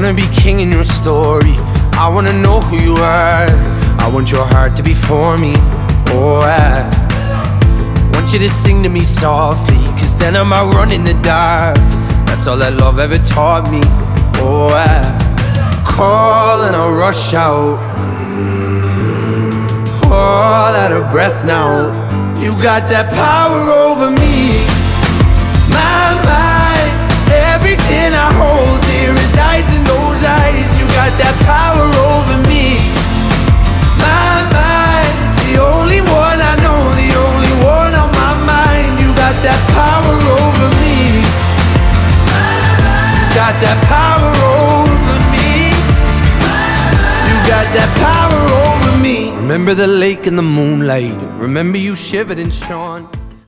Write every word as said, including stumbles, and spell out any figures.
wanna be king in your story. I wanna know who you are. I want your heart to be for me. Oh, I want you to sing to me softly, cause then I might run in the dark. That's all that love ever taught me. Oh, I call and I rush out, all out of breath now. You got that power over me. My mind, everything I hold dear resides in those eyes. You got that power over me. My mind, the only one I know, the only one on my mind. You got that power over me. You got that power over me. You got that power over me. Remember the lake and the moonlight. Remember you shivered and shone.